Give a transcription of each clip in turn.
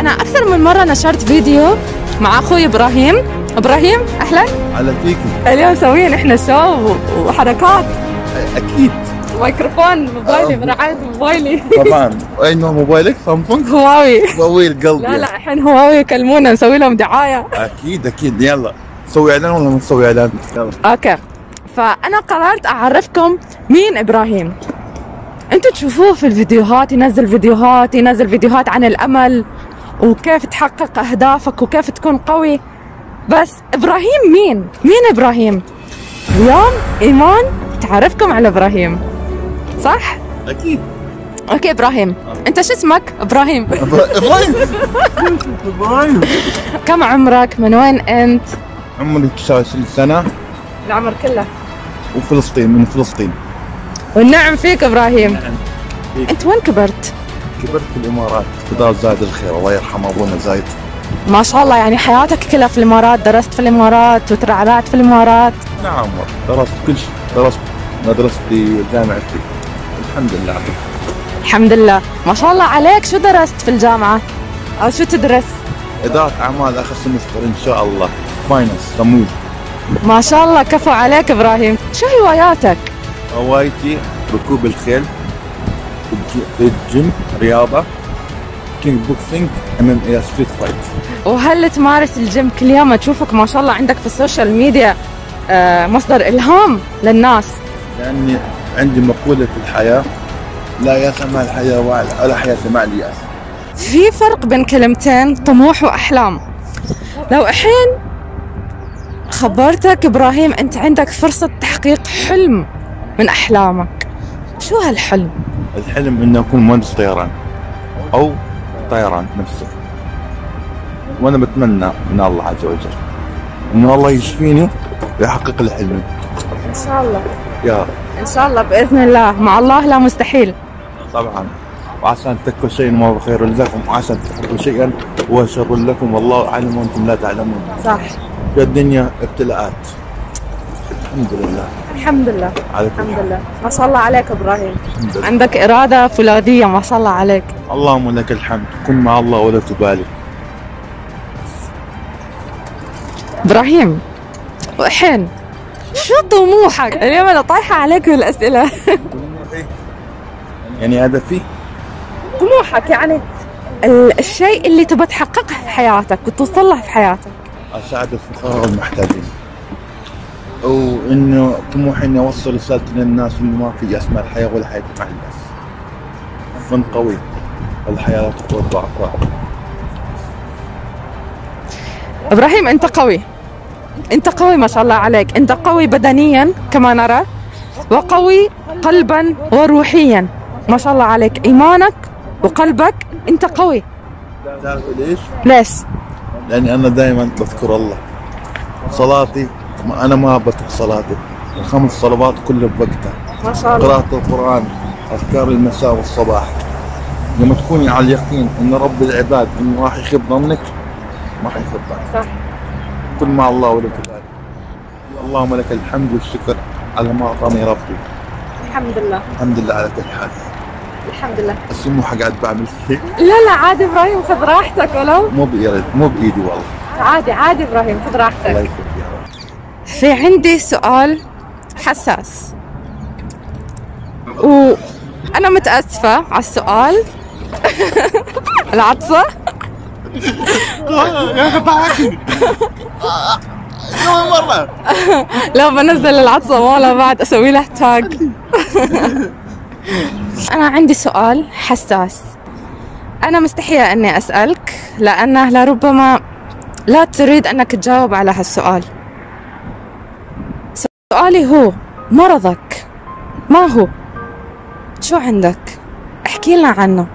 انا اكثر من مره نشرت فيديو مع اخوي ابراهيم. ابراهيم اهلا. على فيكم. اليوم مسويين احنا شو وحركات. اكيد. ميكروفون موبايلي برعاية موبايلي. طبعا. اين موبايلك؟ سامسونج؟ هواوي. هواوي القلب. لا الحين هواوي يكلمونا نسوي لهم دعايه. اكيد يلا نسوي اعلان ولا ما نسوي اعلان؟ يلا. اوكي، فانا قررت اعرفكم مين ابراهيم. انتوا تشوفوه في الفيديوهات، ينزل فيديوهات عن الامل وكيف تحقق اهدافك وكيف تكون قوي. بس ابراهيم مين ابراهيم؟ اليوم ايمان تعرفكم على ابراهيم، صح؟ اكيد. اوكي ابراهيم، انت شو اسمك؟ ابراهيم. ابراهيم. كم عمرك؟ من وين انت؟ عمري 29 سنة. العمر كله. من فلسطين. والنعم فيك ابراهيم. نعم. انت وين كبرت؟ كبرت في الامارات، في دار زايد الخير، الله يرحم ابونا زايد. ما شاء الله، يعني حياتك كلها في الامارات، درست في الامارات وترعرعت في الامارات. نعم، درست كل شيء، درست مدرستي وجامعتي، الحمد لله. الحمد لله، ما شاء الله عليك. شو درست في الجامعة؟ أو شو تدرس؟ إدارة أعمال آخر سمستر إن شاء الله، فاينانس تمويل. ما شاء الله، كفو عليك إبراهيم. شو هواياتك؟ هوايتي ركوب الخيل، الجيم، رياضة، كينج بوكسينج، MMA ستريت فايت. وهل تمارس الجيم كل يوم؟ أشوفك ما شاء الله عندك في السوشيال ميديا مصدر إلهام للناس. لأني عندي مقولة في الحياة: لا يأس مع الحياة ولا حياة مع اليأس. في فرق بين كلمتين، طموح وأحلام. لو الحين خبرتك إبراهيم أنت عندك فرصة تحقيق حلم من أحلامك، شو هالحلم؟ الحلم إني أكون مهندس طيران أو طيران نفسه، وأنا بتمنى من الله عز وجل إنه الله يشفيني ويحقق لي حلمي. إن شاء الله. يا رب. إن شاء الله بإذن الله، مع الله لا مستحيل. طبعا. وعسى أن تكفوا شيئا وهو خير لكم، وعسى أن تحبوا شيئا وهو شر لكم، والله أعلم وأنتم لا تعلمون. صح. في الدنيا ابتلاءات. الحمد لله. الحمد لله. عليكم. الحمد لله. ما شاء الله عليك إبراهيم. الحمد لله. عندك إرادة فولاذية، ما شاء الله عليك. اللهم لك الحمد، كن مع الله ولا تبالي. إبراهيم، وحين شو طموحك؟ اليوم أنا طايحة عليك بالأسئلة. يعني هدفي طموحك يعني الشيء اللي تبى تحققه في حياتك وتوصل له في حياتك. أساعد الفقراء والمحتاجين، وإنه طموحي إني أوصل رسالتي للناس إنه ما في يأس مع الحياة ولا حياة مع الناس. كن قوي، الحياة لا تقوى الضعفاء. إبراهيم أنت قوي، أنت قوي ما شاء الله عليك. أنت قوي بدنيا كما نرى، وقوي قلبا وروحيا، ما شاء الله عليك. إيمانك وقلبك أنت قوي. تعرف ليش؟ ليش؟ لأني أنا دائما بذكر الله. صلاتي أنا ما بترك صلاتي، الخمس صلوات كلها بوقتها. ما شاء الله. قراءة القرآن، أذكار المساء والصباح. لما تكوني على اليقين إن رب العباد إنه راح يخيب ظنك، ما راح يخيب ظنك. صح. كن مع الله ولا تبالي. اللهم لك الحمد والشكر على ما أعطاني ربي. الحمد لله. الحمد لله على كل حال. الحمد لله. بس مو قاعد بعمل شيء. لا عادي إبراهيم، خذ راحتك. ولو مو بإيدي والله. عادي إبراهيم، خذ الله راحتك. يكرمك يا رب. في عندي سؤال حساس وأنا متأسفة على السؤال. العطسة. يا أخي ضحكني. أول مرة. لو بنزل العطسة ولا بعد أسوي له تاج. أنا عندي سؤال حساس، أنا مستحية أني أسألك لأنه لربما لا تريد أنك تجاوب على هالسؤال. سؤالي هو: مرضك ما هو؟ شو عندك؟ احكي لنا عنه.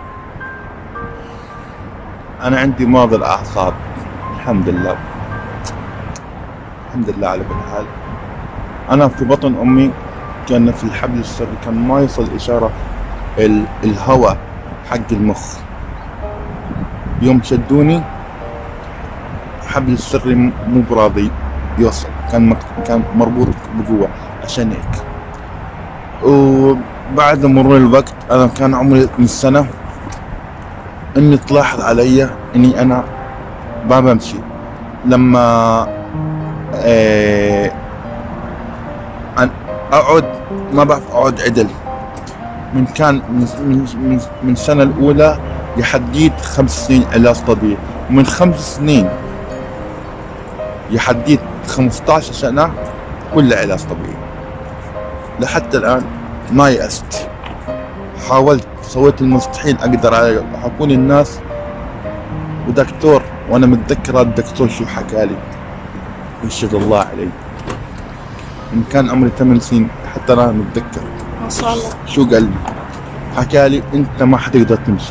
أنا عندي مرض الأعصاب، الحمد لله. الحمد لله على كل حال. أنا في بطن أمي كان في الحبل السري كان ما يصل إشارة الهواء حق المخ. يوم شدوني حبل السري مو براضي يوصل، كان مربوط بقوة عشان هيك. وبعد مرور الوقت أنا كان عمري 12 سنة اني تلاحظ علي اني انا ما بمشي لما اقعد، ما بعرف اقعد عدل. من السنة الأولى لحديت 5 سنين علاج طبيعي، ومن 5 سنين لحديت 15 سنة كلها علاج طبيعي. لحتى الآن ما يأست، حاولت، سويت المستحيل أقدر على أكون الناس ودكتور. وأنا متذكر الدكتور شو حكالي، يشهد الله علي، إن كان عمري 8 سنين حتى أنا متذكر. ما شاء الله. شو قال لي؟ حكالي أنت ما حتقدر تمشي،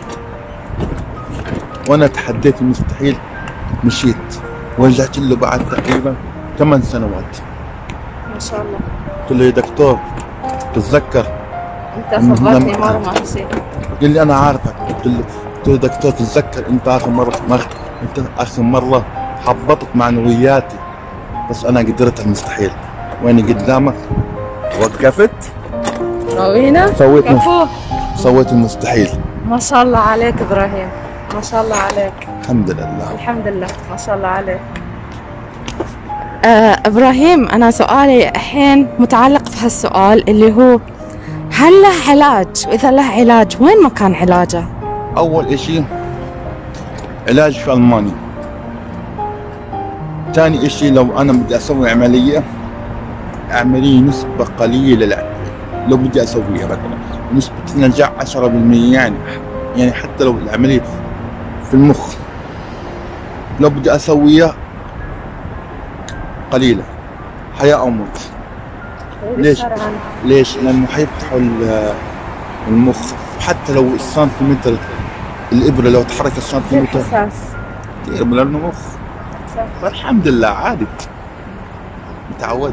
وأنا تحديت المستحيل، مشيت ورجعت له بعد تقريبا 8 سنوات. ما شاء الله. قلت له يا دكتور تتذكر انت صبرتني مرة ما في شيء. قال لي انا عارفك. قلت له دكتور تتذكر انت اخر مرة حبطت معنوياتي، بس انا قدرت المستحيل، واني قدامك وقفت راوينا سويت المستحيل. ما شاء الله عليك ابراهيم، ما شاء الله عليك. الحمد لله. الحمد لله، ما شاء الله عليك. ابراهيم، انا سؤالي الحين متعلق في هالسؤال اللي هو هل له علاج؟ واذا له علاج وين مكان علاجه؟ اول اشي علاج في المانيا. ثاني اشي لو انا بدي اسوي عملية نسبة قليلة، لو بدي اسويها مثلا نسبة النجاح 10%، يعني حتى لو العملية في المخ لو بدي اسويها قليلة، حياة او موت. ليش؟ لانه حيفتحوا المخ، وحتى لو السنتيمتر الابرة لو تحرك السنتيمتر تقرب لانه مخ. فالحمد لله عادت، تعودت.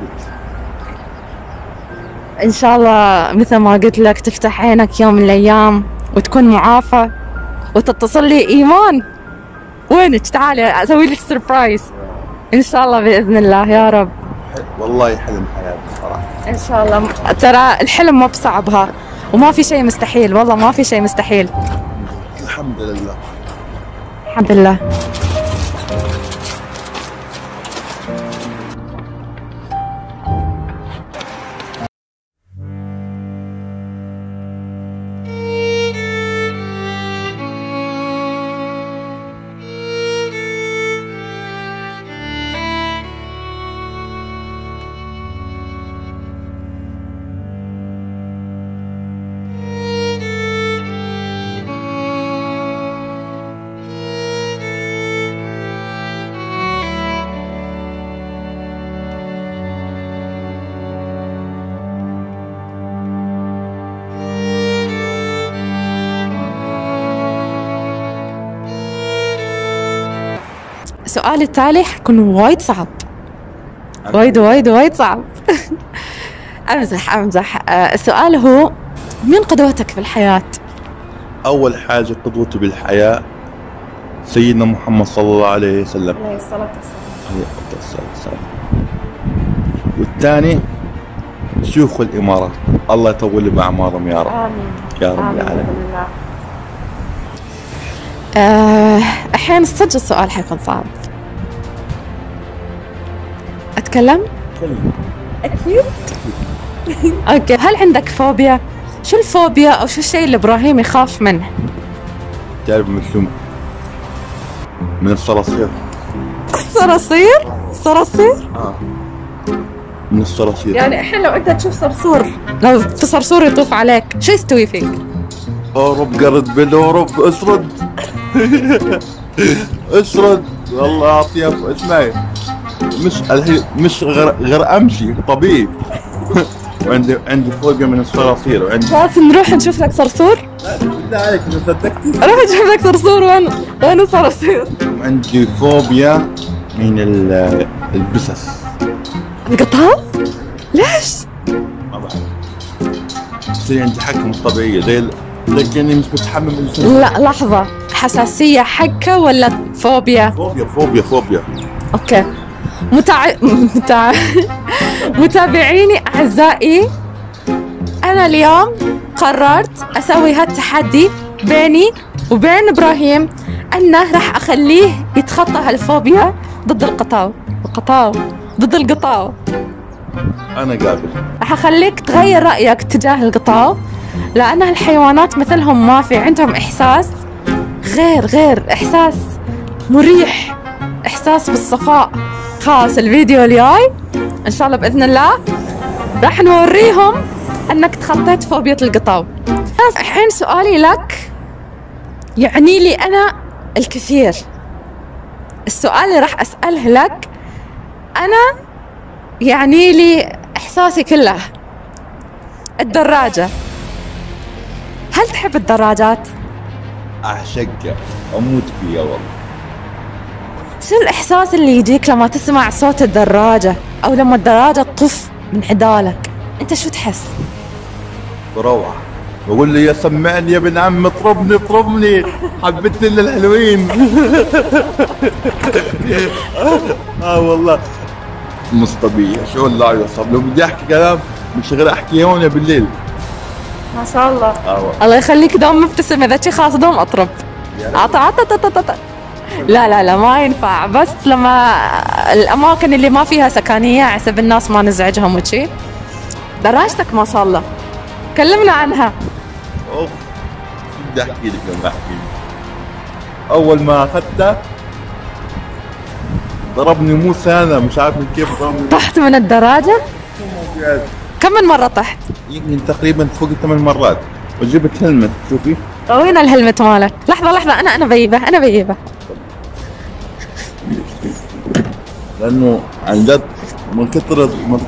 ان شاء الله مثل ما قلت لك تفتح عينك يوم من الايام وتكون معافى وتتصل لي ايمان وينك، تعالي اسوي لك سربرايز ان شاء الله باذن الله يا رب. والله حلم حياتي صراحه. ان شاء الله. ترى الحلم مو بصعبها، وما في شيء مستحيل، والله ما في شيء مستحيل. الحمد لله. الحمد لله. السؤال التالي حيكون وايد صعب، وايد صعب. امزح. السؤال هو مين قدوتك في الحياة؟ اول حاجة قدوتي بالحياة سيدنا محمد صلى الله عليه وسلم عليه الصلاة والسلام. والثاني شيوخ الإمارات، الله يطول بأعمارهم يا رب. آمين يا رب العالمين. الحين صدق السؤال حيكون صعب. أتكلم؟ أكيد. أوكي، هل عندك فوبيا؟ شو الفوبيا أو شو الشيء اللي إبراهيم يخاف منه؟ تعرف مثل من الصراصير. صراصير؟ من الصراصير. يعني الحين لو أنت تشوف صرصور، لو في صرصور يطوف عليك، شو يستوي فيك؟ أوروب قرد بالأوروب اسرد. اسرد والله أطيب. اسمعي، مش غير أمشي طبيعي. عندي فوبيا من الصراصير، وعندي خلاص نروح نشوف لك صرصور؟ لا بالله عليك إذا صدقتي روح نشوف لك صرصور. وين الصراصير؟ عندي فوبيا من البسس. القطاط؟ ليش؟ ما بعرف، تصير عندي حكة مش طبيعية، زي كأني مش متحمل من البسس. لا لحظة، حساسية حكة ولا فوبيا؟ فوبيا. اوكي. متابعيني اعزائي، انا اليوم قررت اسوي هالتحدي بيني وبين ابراهيم انه راح اخليه يتخطى هالفوبيا ضد القطاو. ضد القطاو. انا قابل. راح اخليك تغير رايك تجاه القطاو، لان الحيوانات مثلهم ما في عندهم احساس غير احساس مريح، احساس بالصفاء. خلاص الفيديو الجاي ان شاء الله باذن الله راح نوريهم انك تخطيت فوبيا القطاو. الحين سؤالي لك يعني لي انا الكثير. السؤال اللي راح اساله لك انا يعني لي احساسي كله. الدراجة، هل تحب الدراجات؟ اعشقها، اموت فيها والله. شو الاحساس اللي يجيك لما تسمع صوت الدراجة او لما الدراجة تطف من عدالك؟ انت شو تحس؟ بروعة، بقول لي يا سمعني يا ابن عم، اطربني حبيت لنا الحلوين. والله مش طبيعي شو اللي يوصل. لو بدي احكي كلام مش غير احكي هون بالليل. ما شاء الله. الله يخليك دوم مبتسم. اذا شي خلاص دوم اطرب. لا ما ينفع، بس لما الاماكن اللي ما فيها سكنيه حسب الناس ما نزعجهم وشي. دراجتك ما شاء الله، كلمنا عنها. اوف، بدي احكي لك لما احكي لك. اول ما اخذتها ضربني موسى، انا مش عارف من كيف ضربني. طحت من الدراجه؟ كم من مره طحت؟ يمكن تقريبا فوق 8 مرات. وجبت هلمت، شوفي. وين الهلمت مالك؟ لحظه انا بجيبه. لانه عن جد من كثر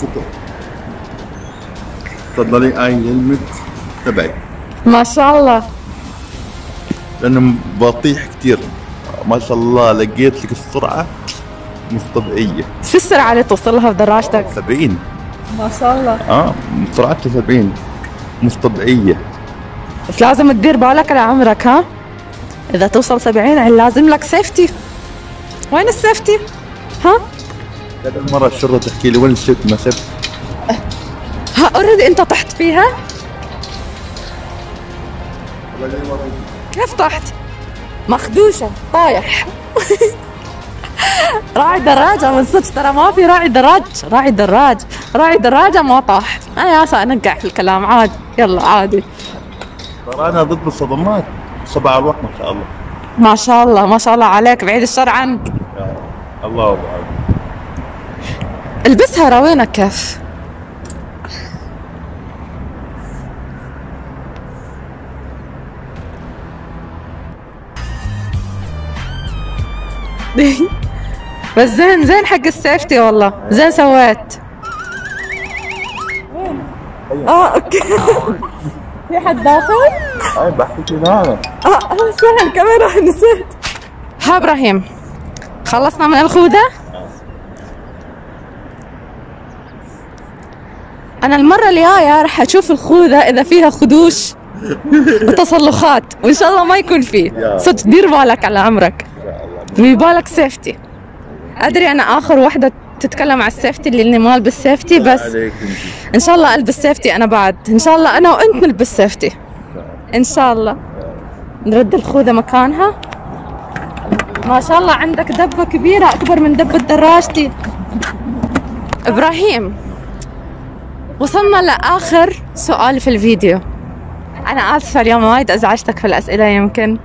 تفضلي هاي الهلمت تبعي. ما شاء الله. لانه بطيح كثير ما شاء الله. لقيت لك السرعه مش طبيعيه. شو السرعه اللي توصلها بدراجتك؟ 70. ما شاء الله. سرعتها 70 مش طبيعيه. بس لازم تدير بالك على عمرك. ها، اذا توصل 70 لازم لك سيفتي. وين السيفتي؟ ها كذا مره الشرطه تحكي لي وين السيفتي؟ ما سيفتي. اوريدي انت طحت فيها؟ كيف طحت؟ مخدوشه طايح. راعي دراجة من صدق، ترى ما في راعي دراجة ما طاح. انا ياسا انقع في الكلام عادي. يلا عادي. ترى انا ضد الصدمات. 7 أرواح ما شاء الله. ما شاء الله عليك، بعيد الشر عنك. الله أكبر. البسها راوينك كيف. بس زين حق السيفتي والله. زين سويت. اوكي. في حد داخل؟ بحكي لك انا. سهل الكاميرا نسيت. ها ابراهيم، خلصنا من الخوذة؟ انا المرة الجاية راح اشوف الخوذة اذا فيها خدوش وتصلخات، وان شاء الله ما يكون فيه. صدق دير بالك على عمرك، ويبالك سيفتي. ادري انا اخر وحدة تتكلم على السيفتي اللي ما البس سيفتي، بس ان شاء الله البس سيفتي انا بعد. ان شاء الله انا وانت نلبس سيفتي ان شاء الله. نرد الخوذة مكانها. ما شاء الله عندك دبة كبيرة اكبر من دبة دراجتي. ابراهيم، وصلنا لاخر سؤال في الفيديو. انا اسفة اليوم وايد ازعجتك في الاسئلة يمكن.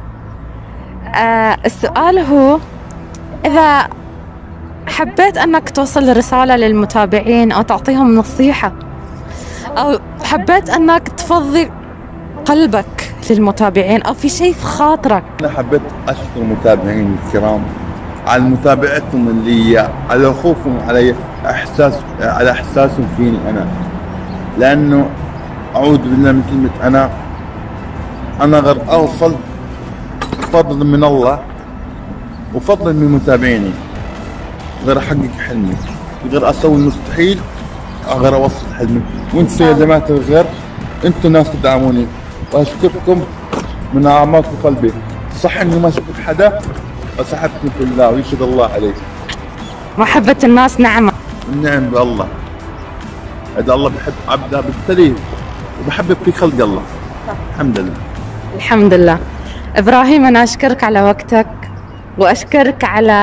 السؤال هو اذا حبيت انك توصل رسالة للمتابعين او تعطيهم نصيحة، او حبيت انك تفضي قلبك للمتابعين، او في شيء في خاطرك. انا حبيت اشكر المتابعين الكرام على متابعتهم اللي على خوفهم على احساسهم فيني انا. لانه اعوذ بالله من كلمة انا غير اوصل فضل من الله وفضل من متابعيني، غير احقق حلمي، غير اسوي المستحيل، غير اوصل حلمي. وانتم يا جماعة الخير انتم ناس تدعموني، واشكركم من اعماق قلبي. صح اني ما شفت حدا، بس احبكم في الله ويشهد الله عليك. محبة الناس نعمة. النعم بالله. اذا الله بحب عبده بالتالي وبحبب في خلق الله. الحمد لله. الحمد لله. إبراهيم أنا أشكرك على وقتك، وأشكرك على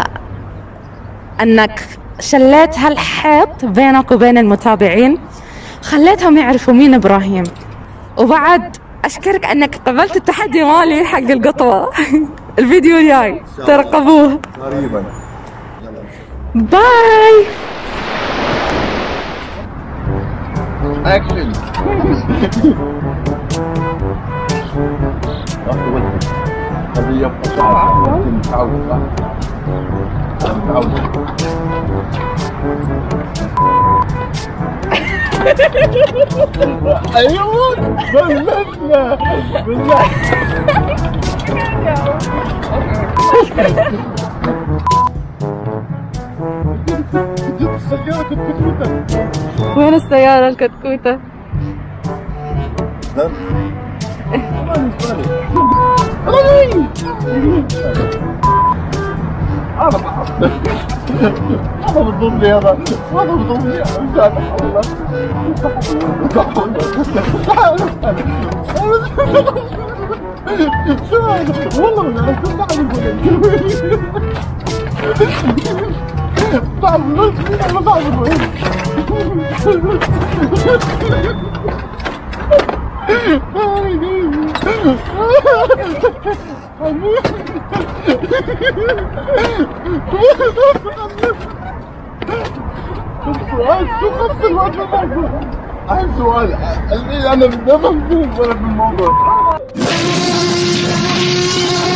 أنك شليت هالحيط بينك وبين المتابعين، خليتهم يعرفوا مين إبراهيم. وبعد أشكرك أنك قبلت التحدي مالي حق القطوة. الفيديو الجاي ترقبوه قريبا. باي. اكشن. خليه يبقى شعر. متعود ايوه بلشنا بالله. وين السيارة الكتكوتة؟ هذا بتضم لي، هذا بتضم لي. والله انا كنت اعمل عايز سؤال انا بدي افهم في الموضوع.